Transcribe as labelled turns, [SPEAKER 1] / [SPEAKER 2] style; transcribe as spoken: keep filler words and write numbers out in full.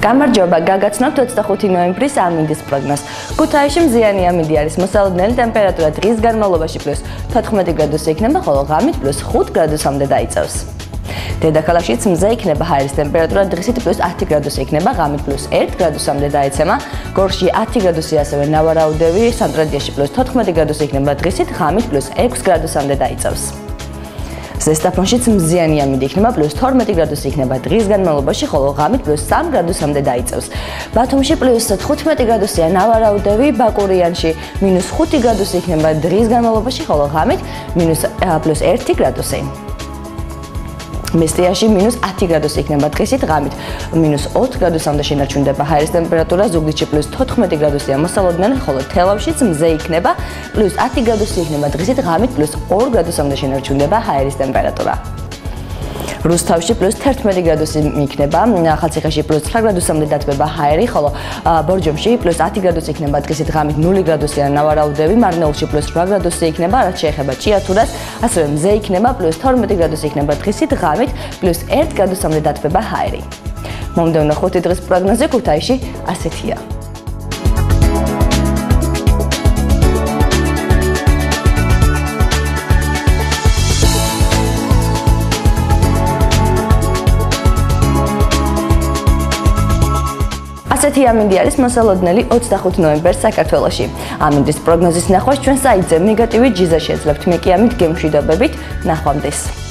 [SPEAKER 1] გამარჯობა, გაგაცნობთ ოცდახუთი ნოემბრის ამინდის პროგნოზს. ქუთაისში მზიანი ამინდი არის, მოსალოდნელი ტემპერატურა დღის განმავლობაში პლუს თოთხმეტი გრადუსი იქნება, ხოლო ღამით პლუს ხუთ გრადუსამდე დაიწევს. დედაქალაქშიც მზე იქნება, ჰაერის ტემპერატურა დღისით პლუს ათი გრადუსი იქნება, ღამით პლუს ერთი გრადუსამდე დაეცემა. გორში ათი გრადუსი, ასევე ნავარაუდევი, სამტრედიაში პლუს თოთხმეტი გრადუსი იქნება, დღისით ღამით პლუს ექვს გრადუსამდე დაიწევს. ზესტაფონშიც მზიანი ამინდი იქნება, პლუს თორმეტი გრადუსი იქნება დღის განმავლობაში, ხოლო ღამით პლუს სამი გრადუსამდე დაიწევს. ბათუმში პლუს თხუთმეტი გრადუსია, ნავარაუდევი, ბაკურიანში მინუს ხუთი გრადუსი იქნება დღის განმავლობაში, ხოლო ღამით მინუს პლუს ერთი გრადუსი. მესტიაში მინუს ათი გრადუსი იქნება, დღისით ღამით მინუს ოთხ გრადუსამდე შენარჩუნდება. ჰაერის ტემპერატურა ზუგდიდში პლუს თოთხმეტი გრადუსია, მოსალოდნელი, ხოლო თელავშიც მზე იქნება, პლუს ათი გრადუსი იქნება, დღისით ღამით პლუს ორი გრადუსამდე შენარჩუნდება ჰაერის ტემპერატურა. რუსთავში პლუს თერთმეტი გრადუსი იქნება, ახალციხეში პლუს ცხრა გრადუსამდე დათბება ჰაერი, ხოლო ბორჯომში პლუს ათი გრადუსი იქნება, დღისით ღამით ნული გრადუსია, ნავარაუდევი, მარნეულში პლუს რვა გრადუსი იქნება, რაც შეეხება ჭიათურას, ასევე მზე იქნება, პლუს თორმეტი გრადუსი იქნება, დღისით ღამით პლუს ერთი გრადუსამდე დათბება ჰაერი. მომდევნო ხუთი დღის პროგნოზი ქუთაისში ასეთია. ასეთი ამინდი არის მოსალოდნელი ოცდახუთი ნოემბერს საქართველოში. ამინდის პროგნოზის ნახვას ჩვენ საიტზე ნეგატივი ჯიზა შეძლებთ, მე კი ამით გემშვიდობებით, ნახვამდის.